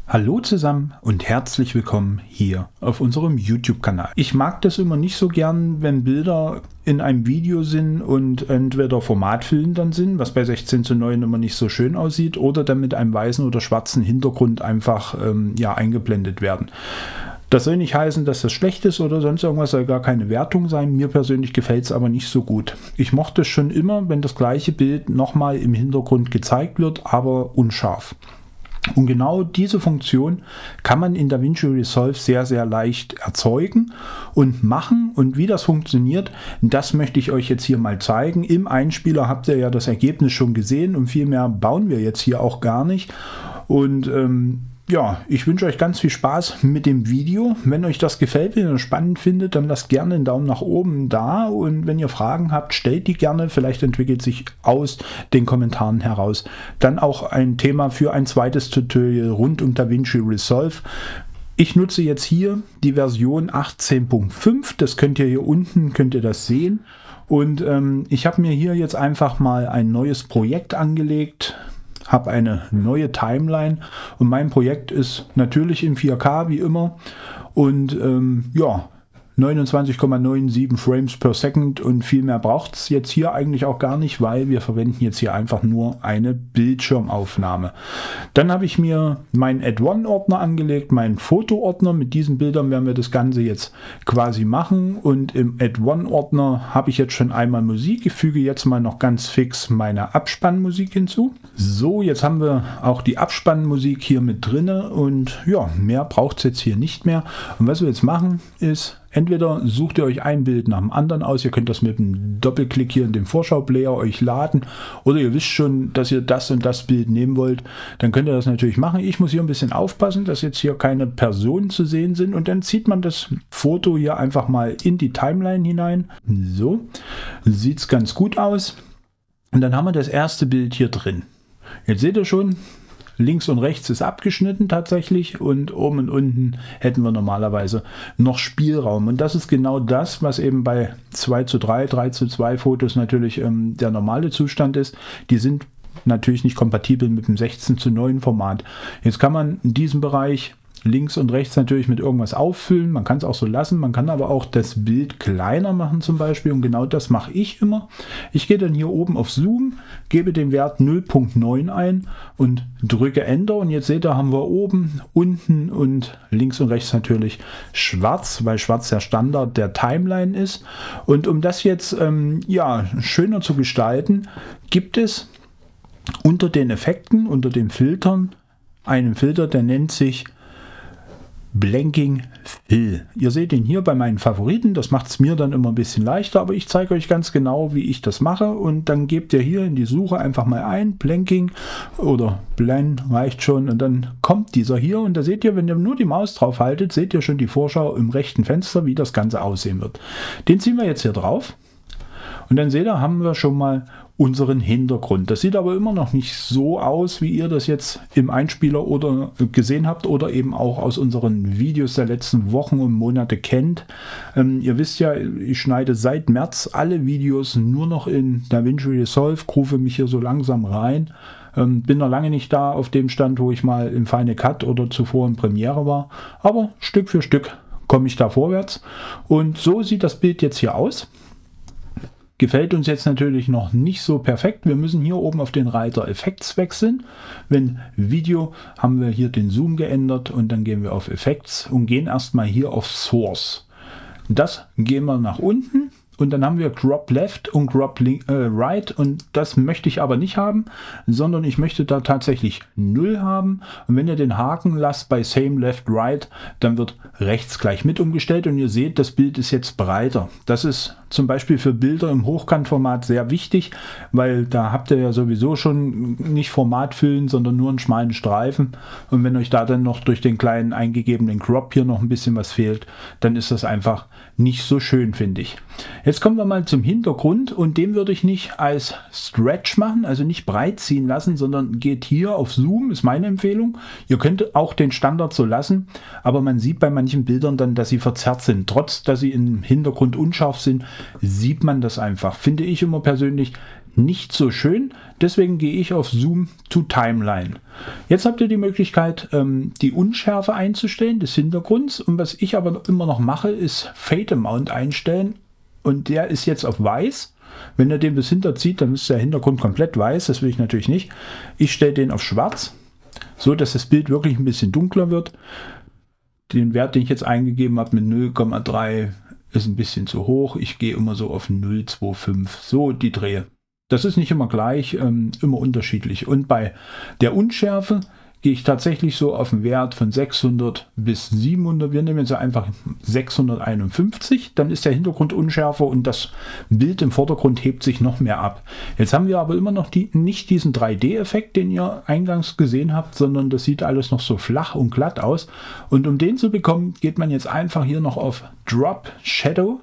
Hallo zusammen und herzlich willkommen hier auf unserem YouTube-Kanal. Ich mag das immer nicht so gern, wenn Bilder in einem Video sind und entweder formatfilternd sind, was bei 16:9 immer nicht so schön aussieht, oder dann mit einem weißen oder schwarzen Hintergrund einfach eingeblendet werden. Das soll nicht heißen, dass das schlecht ist oder sonst irgendwas, soll gar keine Wertung sein. Mir persönlich gefällt es aber nicht so gut. Ich mochte es schon immer, wenn das gleiche Bild nochmal im Hintergrund gezeigt wird, aber unscharf. Und genau diese Funktion kann man in DaVinci Resolve sehr, sehr leicht erzeugen und machen. Und wie das funktioniert, das möchte ich euch jetzt hier mal zeigen. Im Einspieler habt ihr ja das Ergebnis schon gesehen und viel mehr bauen wir jetzt hier auch gar nicht. Und ich wünsche euch ganz viel Spaß mit dem Video. Wenn euch das gefällt, wenn ihr das spannend findet, dann lasst gerne einen Daumen nach oben da. Und wenn ihr Fragen habt, stellt die gerne. Vielleicht entwickelt sich aus den Kommentaren heraus dann auch ein Thema für ein zweites Tutorial rund um DaVinci Resolve. Ich nutze jetzt hier die Version 18.5. Das könnt ihr hier unten, könnt ihr das sehen. Und ich habe mir hier jetzt einfach mal ein neues Projekt angelegt. Habe eine neue Timeline und mein Projekt ist natürlich in 4K wie immer und 29,97 Frames per Second und viel mehr braucht es jetzt hier eigentlich auch gar nicht, weil wir verwenden jetzt hier einfach nur eine Bildschirmaufnahme. Dann habe ich mir meinen Add-On-Ordner angelegt, meinen Foto-Ordner. Mit diesen Bildern werden wir das Ganze jetzt quasi machen und im Add-On-Ordner habe ich jetzt schon einmal Musik. Ich füge jetzt mal noch ganz fix meine Abspannmusik hinzu. So, jetzt haben wir auch die Abspannmusik hier mit drinne und ja, mehr braucht es jetzt hier nicht mehr. Und was wir jetzt machen ist, entweder sucht ihr euch ein Bild nach dem anderen aus, ihr könnt das mit einem Doppelklick hier in dem Vorschauplayer euch laden oder ihr wisst schon, dass ihr das und das Bild nehmen wollt, dann könnt ihr das natürlich machen. Ich muss hier ein bisschen aufpassen, dass jetzt hier keine Personen zu sehen sind und dann zieht man das Foto hier einfach mal in die Timeline hinein. So, sieht es ganz gut aus und dann haben wir das erste Bild hier drin. Jetzt seht ihr schon, links und rechts ist abgeschnitten tatsächlich und oben und unten hätten wir normalerweise noch Spielraum. Und das ist genau das, was eben bei 2:3, 3:2 Fotos natürlich der normale Zustand ist. Die sind natürlich nicht kompatibel mit dem 16:9 Format. Jetzt kann man in diesem Bereich links und rechts natürlich mit irgendwas auffüllen. Man kann es auch so lassen. Man kann aber auch das Bild kleiner machen zum Beispiel. Und genau das mache ich immer. Ich gehe dann hier oben auf Zoom, gebe den Wert 0,9 ein und drücke Enter. Und jetzt seht ihr, haben wir oben, unten und links und rechts natürlich schwarz, weil schwarz der Standard der Timeline ist. Und um das jetzt schöner zu gestalten, gibt es unter den Effekten, unter den Filtern, einen Filter, der nennt sich Blanking Fill. Ihr seht ihn hier bei meinen Favoriten, das macht es mir dann immer ein bisschen leichter, aber ich zeige euch ganz genau, wie ich das mache und dann gebt ihr hier in die Suche einfach mal ein, Blanking oder Blend reicht schon und dann kommt dieser hier und da seht ihr, wenn ihr nur die Maus drauf haltet, seht ihr schon die Vorschau im rechten Fenster, wie das Ganze aussehen wird. Den ziehen wir jetzt hier drauf und dann seht ihr, haben wir schon mal unseren Hintergrund. Das sieht aber immer noch nicht so aus, wie ihr das jetzt im Einspieler oder gesehen habt oder eben auch aus unseren Videos der letzten Wochen und Monate kennt. Ihr wisst ja, ich schneide seit März alle Videos nur noch in DaVinci Resolve, rufe mich hier so langsam rein. Bin noch lange nicht da auf dem Stand, wo ich mal im Final Cut oder zuvor in Premiere war, aber Stück für Stück komme ich da vorwärts und so sieht das Bild jetzt hier aus. Gefällt uns jetzt natürlich noch nicht so perfekt. Wir müssen hier oben auf den Reiter Effects wechseln. Wenn Video haben wir hier den Zoom geändert und dann gehen wir auf Effects und gehen erstmal hier auf Source. Das gehen wir nach unten und dann haben wir Crop Left und Crop Right und das möchte ich aber nicht haben, sondern ich möchte da tatsächlich 0 haben und wenn ihr den Haken lasst bei Same Left Right, dann wird rechts gleich mit umgestellt und ihr seht, das Bild ist jetzt breiter. Das ist zum Beispiel für Bilder im Hochkantformat sehr wichtig, weil da habt ihr ja sowieso schon nicht Format füllen, sondern nur einen schmalen Streifen und wenn euch da dann noch durch den kleinen eingegebenen Crop hier noch ein bisschen was fehlt, dann ist das einfach nicht so schön, finde ich. Jetzt kommen wir mal zum Hintergrund und den würde ich nicht als Stretch machen, also nicht breit ziehen lassen, sondern geht hier auf Zoom, ist meine Empfehlung. Ihr könnt auch den Standard so lassen, aber man sieht bei manchen Bildern dann, dass sie verzerrt sind. Trotz, dass sie im Hintergrund unscharf sind, sieht man das einfach. Finde ich immer persönlich nicht so schön. Deswegen gehe ich auf Zoom to Timeline. Jetzt habt ihr die Möglichkeit, die Unschärfe einzustellen des Hintergrunds. Und was ich aber immer noch mache, ist Fade Amount einstellen. Und der ist jetzt auf weiß. Wenn ihr den bis hinter zieht, dann ist der Hintergrund komplett weiß. Das will ich natürlich nicht. Ich stelle den auf schwarz, so dass das Bild wirklich ein bisschen dunkler wird. Den Wert, den ich jetzt eingegeben habe mit 0,3 ist ein bisschen zu hoch. Ich gehe immer so auf 0,25, so die Drehe. Das ist nicht immer gleich, immer unterschiedlich. Und bei der Unschärfe gehe ich tatsächlich so auf einen Wert von 600 bis 700. Wir nehmen jetzt einfach 651. Dann ist der Hintergrund unschärfer und das Bild im Vordergrund hebt sich noch mehr ab. Jetzt haben wir aber immer noch nicht diesen 3D-Effekt, den ihr eingangs gesehen habt, sondern das sieht alles noch so flach und glatt aus. Und um den zu bekommen, geht man jetzt einfach hier noch auf Drop Shadow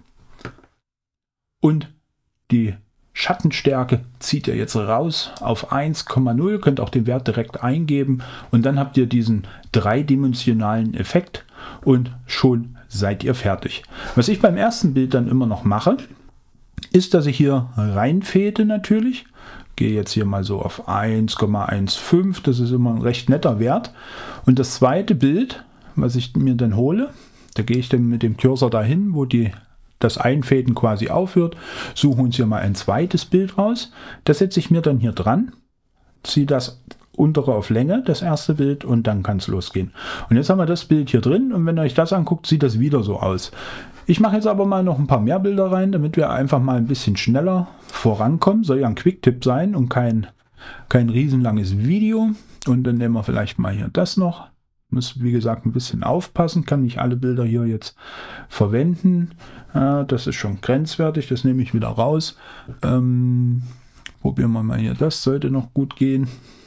und die Schattenstärke zieht ihr jetzt raus auf 1,0, könnt auch den Wert direkt eingeben und dann habt ihr diesen dreidimensionalen Effekt und schon seid ihr fertig. Was ich beim ersten Bild dann immer noch mache, ist, dass ich hier reinfäde natürlich. Gehe jetzt hier mal so auf 1,15, das ist immer ein recht netter Wert. Und das zweite Bild, was ich mir dann hole, da gehe ich dann mit dem Cursor dahin, wo das Einfäden quasi aufhört, suchen uns hier mal ein zweites Bild raus. Das setze ich mir dann hier dran, ziehe das untere auf Länge, das erste Bild, und dann kann es losgehen. Und jetzt haben wir das Bild hier drin und wenn ihr euch das anguckt, sieht das wieder so aus. Ich mache jetzt aber mal noch ein paar mehr Bilder rein, damit wir einfach mal ein bisschen schneller vorankommen. Soll ja ein Quick-Tipp sein und kein riesenlanges Video. Und dann nehmen wir vielleicht mal hier das noch. Muss, wie gesagt, ein bisschen aufpassen, kann nicht alle Bilder hier jetzt verwenden. Das ist schon grenzwertig, das nehme ich wieder raus. Probieren wir mal hier, das sollte noch gut gehen.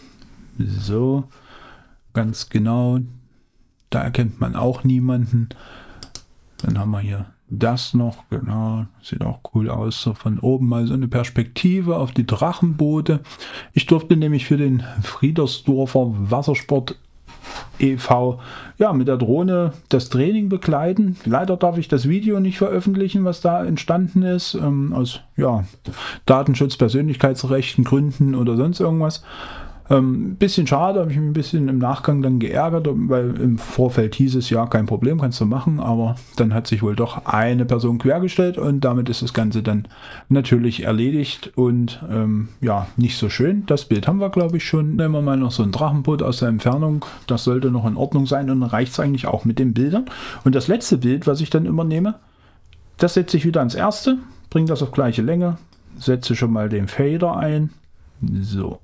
So, ganz genau. Da erkennt man auch niemanden. Dann haben wir hier das noch, genau, sieht auch cool aus. So von oben mal so eine Perspektive auf die Drachenboote. Ich durfte nämlich für den Friedersdorfer Wassersport e.V. ja, mit der Drohne das Training begleiten. Leider darf ich das Video nicht veröffentlichen, was da entstanden ist, aus Datenschutz, Persönlichkeitsrechten, Gründen oder sonst irgendwas. Bisschen schade, habe ich mich ein bisschen im Nachgang dann geärgert, weil im Vorfeld hieß es, ja, kein Problem, kannst du machen, aber dann hat sich wohl doch eine Person quergestellt und damit ist das Ganze dann natürlich erledigt und nicht so schön. Das Bild haben wir, glaube ich, schon. Nehmen wir mal noch so ein Drachenboot aus der Entfernung, das sollte noch in Ordnung sein und dann reicht es eigentlich auch mit den Bildern. Und das letzte Bild, was ich dann immer nehme, das setze ich wieder ans erste, bringe das auf gleiche Länge, setze schon mal den Fader ein, so.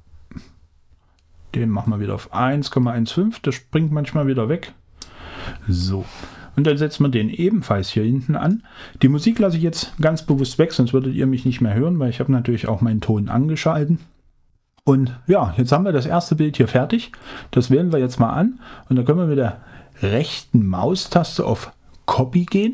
Den machen wir wieder auf 1,15. Das springt manchmal wieder weg. So. Und dann setzen wir den ebenfalls hier hinten an. Die Musik lasse ich jetzt ganz bewusst weg, sonst würdet ihr mich nicht mehr hören, weil ich habe natürlich auch meinen Ton angeschalten. Und ja, jetzt haben wir das erste Bild hier fertig. Das wählen wir jetzt mal an. Und dann können wir mit der rechten Maustaste auf Copy gehen.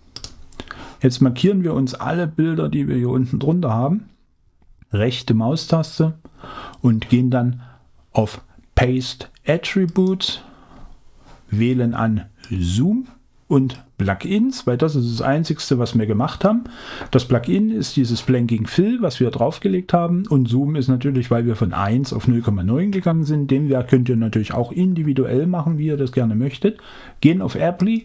Jetzt markieren wir uns alle Bilder, die wir hier unten drunter haben. Rechte Maustaste und gehen dann auf Paste Attributes, wählen an Zoom und Plugins, weil das ist das Einzige, was wir gemacht haben. Das Plugin ist dieses Blanking Fill, was wir draufgelegt haben, und Zoom ist natürlich, weil wir von 1 auf 0,9 gegangen sind. Den Wert könnt ihr natürlich auch individuell machen, wie ihr das gerne möchtet. Gehen auf Apply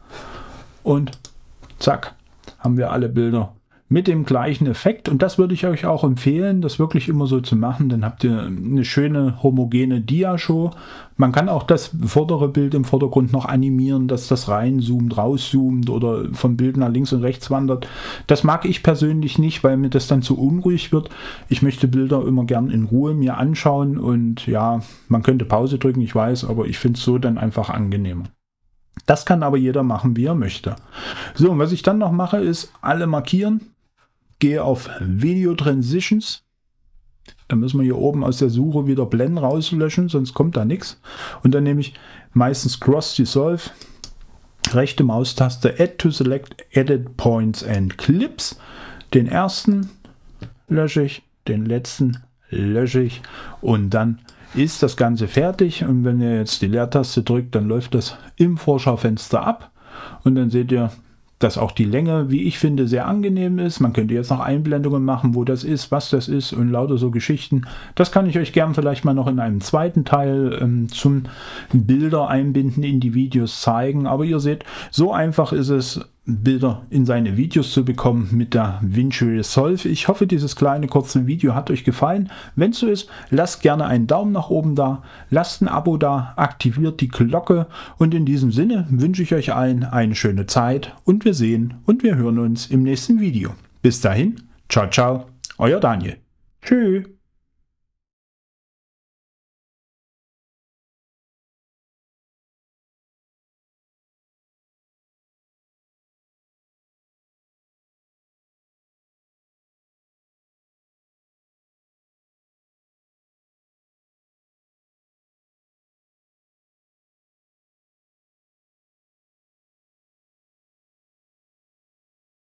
und zack, haben wir alle Bilder mit dem gleichen Effekt, und das würde ich euch auch empfehlen, das wirklich immer so zu machen, dann habt ihr eine schöne homogene Dia-Show. Man kann auch das vordere Bild im Vordergrund noch animieren, dass das reinzoomt, rauszoomt oder vom Bild nach links und rechts wandert. Das mag ich persönlich nicht, weil mir das dann zu unruhig wird. Ich möchte Bilder immer gern in Ruhe mir anschauen und ja, man könnte Pause drücken, ich weiß, aber ich finde es so dann einfach angenehmer. Das kann aber jeder machen, wie er möchte. So, und was ich dann noch mache, ist alle markieren. Gehe auf Video Transitions. Da müssen wir hier oben aus der Suche wieder Blenden rauslöschen, sonst kommt da nichts. Und dann nehme ich meistens Cross Dissolve, rechte Maustaste, Add to Select Edit Points and Clips. Den ersten lösche ich, den letzten lösche ich und dann ist das Ganze fertig. Und wenn ihr jetzt die Leertaste drückt, dann läuft das im Vorschaufenster ab und dann seht ihr, dass auch die Länge, wie ich finde, sehr angenehm ist. Man könnte jetzt noch Einblendungen machen, wo das ist, was das ist und lauter so Geschichten. Das kann ich euch gern vielleicht mal noch in einem zweiten Teil zum Bilder einbinden in die Videos zeigen. Aber ihr seht, so einfach ist es, Bilder in seine Videos zu bekommen mit der DaVinci Resolve. Ich hoffe, dieses kleine kurze Video hat euch gefallen. Wenn es so ist, lasst gerne einen Daumen nach oben da, lasst ein Abo da, aktiviert die Glocke und in diesem Sinne wünsche ich euch allen eine schöne Zeit und wir sehen und wir hören uns im nächsten Video. Bis dahin, ciao, ciao, euer Daniel. Tschüss.